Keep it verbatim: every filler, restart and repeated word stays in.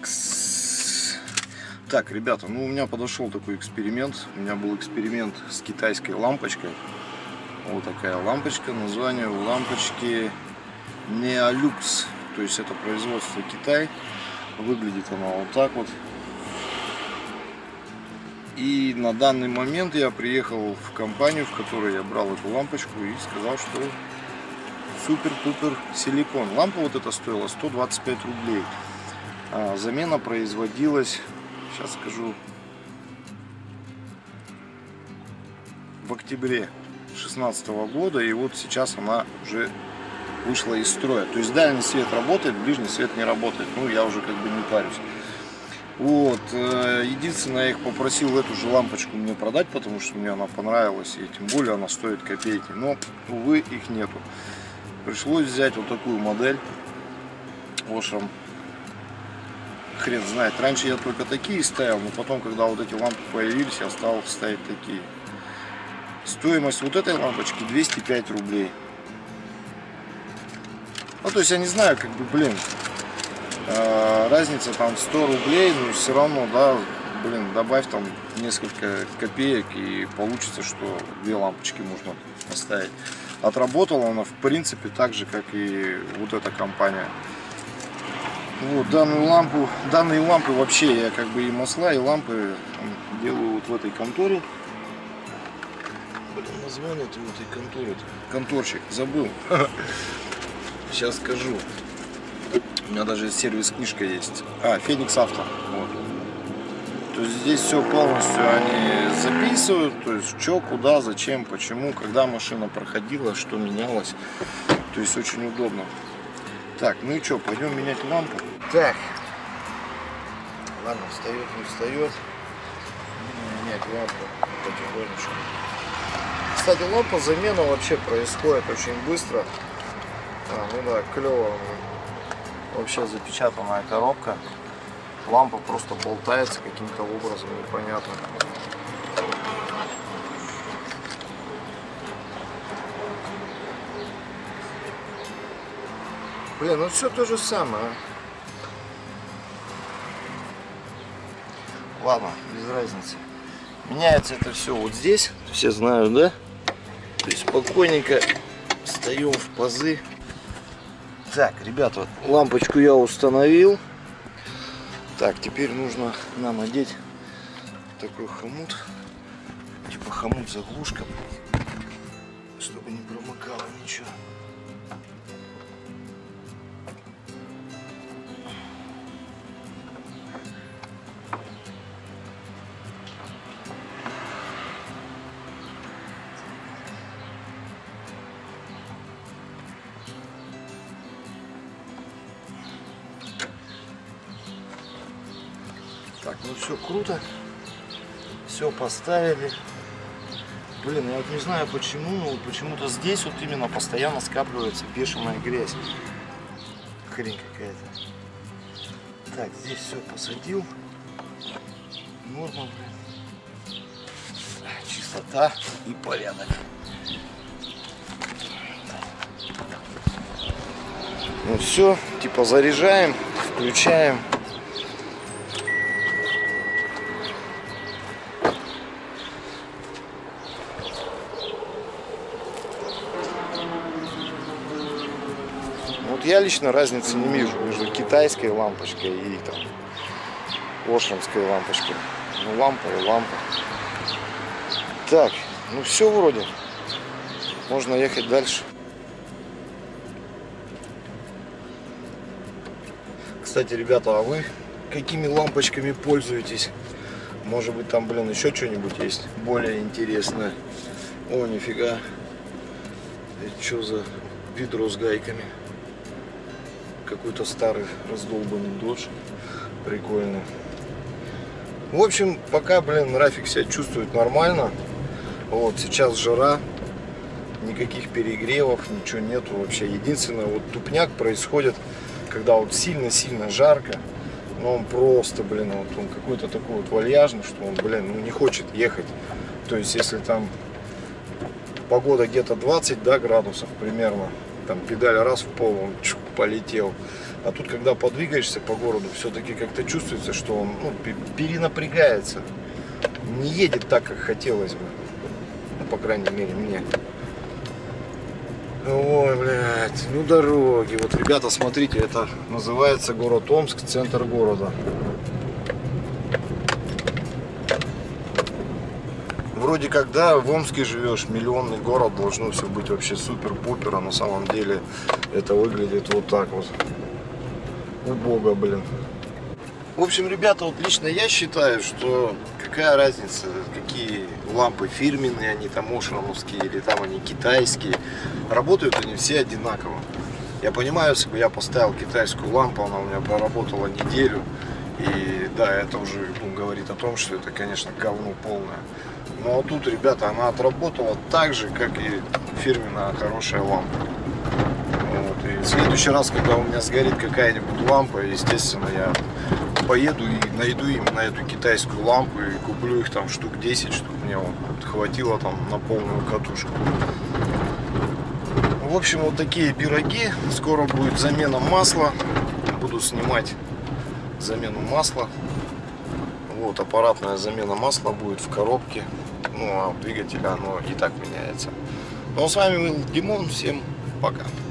Такс. Так, ребята, ну у меня подошел такой эксперимент. У меня был эксперимент с китайской лампочкой. Вот такая лампочка. Название у лампочки Neolux. То есть это производство Китай. Выглядит она вот так вот. И на данный момент я приехал в компанию, в которой я брал эту лампочку, и сказал, что супер-пупер силикон. Лампа вот эта стоила сто двадцать пять рублей. А замена производилась, сейчас скажу, в октябре две тысячи шестнадцатого года. И вот сейчас она уже вышла из строя. То есть дальний свет работает, ближний свет не работает. Ну, я уже как бы не парюсь. Вот, единственное, я их попросил эту же лампочку мне продать, потому что мне она понравилась, и тем более она стоит копейки. Но, увы, их нету. Пришлось взять вот такую модель. Ошрам. Хрен знает. Раньше я только такие ставил, но потом, когда вот эти лампы появились, я стал ставить такие. Стоимость вот этой лампочки двести пять рублей. Ну, то есть я не знаю, как бы, блин, разница там сто рублей, но все равно, да, блин, добавь там несколько копеек, и получится, что две лампочки можно поставить. Отработала она, в принципе, так же, как и вот эта компания. Вот, данную лампу, данные лампы вообще, я как бы и масла, и лампы там делаю вот в этой конторе. Блин, название этой этой конторы, конторщик, забыл. Сейчас скажу. У меня даже сервис-книжка есть. А, Феникс Авто. Вот. То есть здесь все полностью они записывают. То есть что, куда, зачем, почему, когда машина проходила, что менялось. То есть очень удобно. Так, ну и что, пойдем менять лампу. Так. Ладно, встает, не встает. Будем менять лампу потихонечку. Кстати, лампа замена вообще происходит очень быстро. А, ну да, клево. Вообще запечатанная коробка. Лампа просто болтается каким-то образом, непонятно. Блин, ну все то же самое. Ладно, без разницы. Меняется это все вот здесь. Все знают, да? То есть спокойненько встаем в пазы. Так, ребята, лампочку я установил. Так, теперь нужно нам одеть такой хомут. Типа хомут-заглушка. Чтобы не промокало ничего. Так, ну все круто, все поставили. Блин, я вот не знаю почему, но почему-то здесь вот именно постоянно скапливается бешеная грязь. Хрень какая-то. Так, здесь все посадил. Норма, блин. Чистота и порядок. Ну все, типа заряжаем, включаем. Вот я лично разницы не вижу между китайской лампочкой и там ошрамской лампочкой. Ну, лампа и лампа. Так, ну все вроде. Можно ехать дальше. Кстати, ребята, а вы какими лампочками пользуетесь? Может быть, там, блин, еще что-нибудь есть более интересное. О, нифига. Это что за ведро с гайками? Какой-то старый раздолбанный додж. Прикольно. В общем, пока, блин, Рафик себя чувствует нормально. Вот, сейчас жара. Никаких перегревов, ничего нету вообще. Единственное, вот тупняк происходит, когда вот сильно-сильно жарко. Но он просто, блин, вот он какой-то такой вот вальяжный, что он, блин, ну не хочет ехать. То есть, если там погода где-то двадцать, да, градусов примерно, там педаль раз в пол, он чук, полетел. А тут, когда подвигаешься по городу, все-таки как-то чувствуется, что он ну, перенапрягается. Не едет так, как хотелось бы. Ну, по крайней мере, мне. Ой, блядь, ну дороги. Вот, ребята, смотрите, это называется город Омск, центр города. Вроде как, да, в Омске живешь, миллионный город, должно все быть вообще супер-пупер, а на самом деле это выглядит вот так вот. Убого, блин. В общем, ребята, вот лично я считаю, что какая разница, какие лампы фирменные, они там ошрамовские или там они китайские. Работают они все одинаково. Я понимаю, если бы я поставил китайскую лампу, она у меня проработала неделю. И да, это уже ну, говорит о том, что это, конечно, говно полное. Но а тут, ребята, она отработала так же, как и фирменная хорошая лампа. Вот. И в следующий раз, когда у меня сгорит какая-нибудь лампа, естественно, я поеду и найду именно эту китайскую лампу и куплю их там штук десять, чтобы мне вот хватило там на полную катушку. В общем, вот такие пироги. Скоро будет замена масла. Буду снимать замену масла. Вот аппаратная замена масла будет в коробке. Ну а двигателя оно и так меняется. Ну а с вами был Димон. Всем пока.